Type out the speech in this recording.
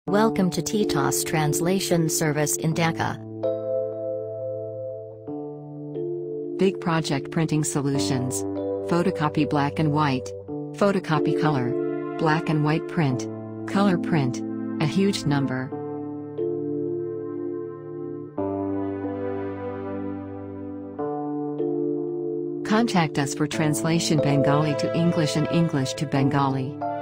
Welcome to Titas Translation Service in Dhaka. Big Project Printing Solutions. Photocopy black and white. Photocopy color. Black and white print. Color print. A huge number. Contact us for translation Bengali to English and English to Bengali.